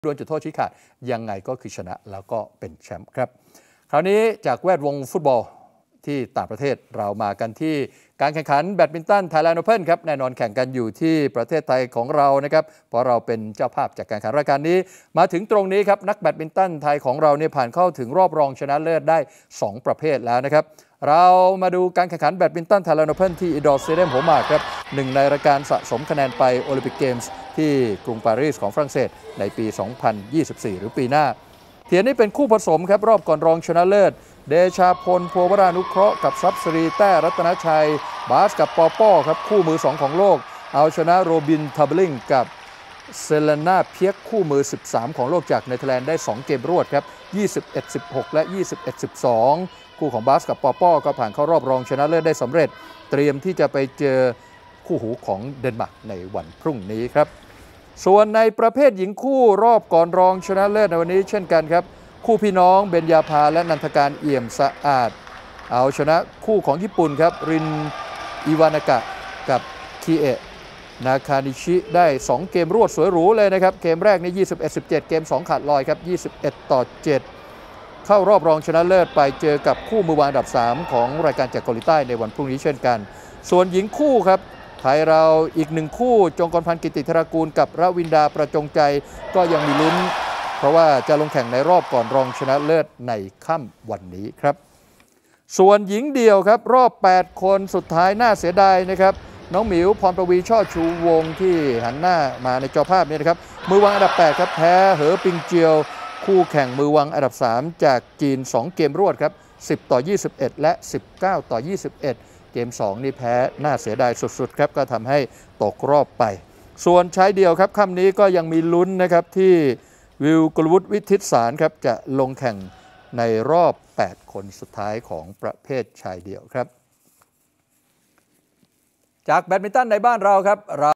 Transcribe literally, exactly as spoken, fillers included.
ดวลจุดโทษชี้ขาดยังไงก็คือชนะแล้วก็เป็นแชมป์ครับคราวนี้จากแวดวงฟุตบอลที่ต่างประเทศเรามากันที่การแข่งขันแบดมินตัน Thailand Open ครับแน่นอนแข่งกันอยู่ที่ประเทศไทยของเรานะครับเพราะเราเป็นเจ้าภาพจากการแข่งขันรายการนี้มาถึงตรงนี้ครับนักแบดมินตันไทยของเราเนี่ยผ่านเข้าถึงรอบรองชนะเลิศได้สองประเภทแล้วนะครับเรามาดูการแข่งขันแบดมินตัน Thailand Open ที่ Indoor Stadium หัวหมากครับหนึ่งในรายการสะสมคะแนนไปโอลิมปิกเกมส์ที่กรุงปารีสของฝรั่งเศสในปี สองพันยี่สิบสี่ หรือปีหน้าเทียนนี้เป็นคู่ผสมครับรอบก่อนรองชนะเลิศเดชาพล โพวรานุเคราะห์กับทรัพย์ศรีแต้รัตนชัยบาสกับปอป้อครับคู่มือสองของโลกเอาชนะโรบินทับลิงกับเซเลนาเพียกคู่มือสิบสามของโลกจากเนเธอร์แลนด์ได้สองเกมรวดครับ ยี่สิบเอ็ดสิบหก และ ยี่สิบเอ็ดสิบสอง คู่ของบาสกับปอป้อก็ผ่านเข้ารอบรองชนะเลิศได้สำเร็จเตรียมที่จะไปเจอคู่หูของเดนมาร์กในวันพรุ่งนี้ครับส่วนในประเภทหญิงคู่รอบก่อนรองชนะเลิศในวันนี้เช่นกันครับคู่พี่น้องเบญญาภาและนันทการเอี่ยมสะอาดเอาชนะคู่ของญี่ปุ่นครับรินอิวานากะกับคิเอะนาคานิชิได้สองเกมรวดสวยหรูเลยนะครับเกมแรกนี่ยี่สิบเอ็ดสิบเจ็ดเกมสองขาดลอยครับยี่สิบเอ็ดต่อเจ็ดเข้ารอบรองชนะเลิศไปเจอกับคู่มือวางอันดับสามของรายการจากเกาหลีใต้ในวันพรุ่งนี้เช่นกันส่วนหญิงคู่ครับไทยเราอีกหนึ่งคู่จงกรพันธ์กิติธรากูลกับรวินดาประจงใจก็ยังมีลุ้นเพราะว่าจะลงแข่งในรอบก่อนรองชนะเลิศในค่ำวันนี้ครับส่วนหญิงเดี่ยวครับรอบแปดคนสุดท้ายน่าเสียดายนะครับน้องหมิวพรประวีช่อชูวงที่หันหน้ามาในจอภาพนี้นะครับมือวางอันดับแปดครับแพ้เหอปิงเจียวคู่แข่งมือวางอันดับสามจากจีนสองเกมรวดครับสิบต่อยี่สิบเอ็ดและสิบเก้าต่อยี่สิบเอ็ดเกมสองนี่แพ้น่าเสียดายสุดๆครับก็ทำให้ตกรอบไปส่วนชายเดี่ยวครับค่ำนี้ก็ยังมีลุ้นนะครับที่วิว กลวุฒิ วิทิตสารครับจะลงแข่งในรอบแปดคนสุดท้ายของประเภทชายเดี่ยวครับจากแบดมินตันในบ้านเราครับ